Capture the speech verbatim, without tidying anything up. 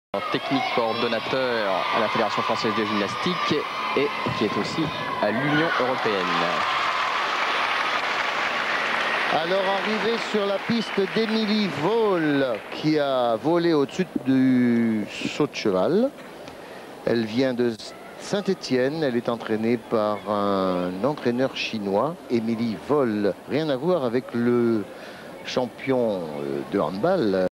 Technique coordonnateur à la Fédération française de gymnastique et qui est aussi à l'Union européenne. Alors arrivé sur la piste d'Émilie Vol qui a volé au-dessus du saut de cheval. Elle vient de Saint-Étienne, elle est entraînée par un entraîneur chinois, Émilie Vol. Rien à voir avec le champion de handball.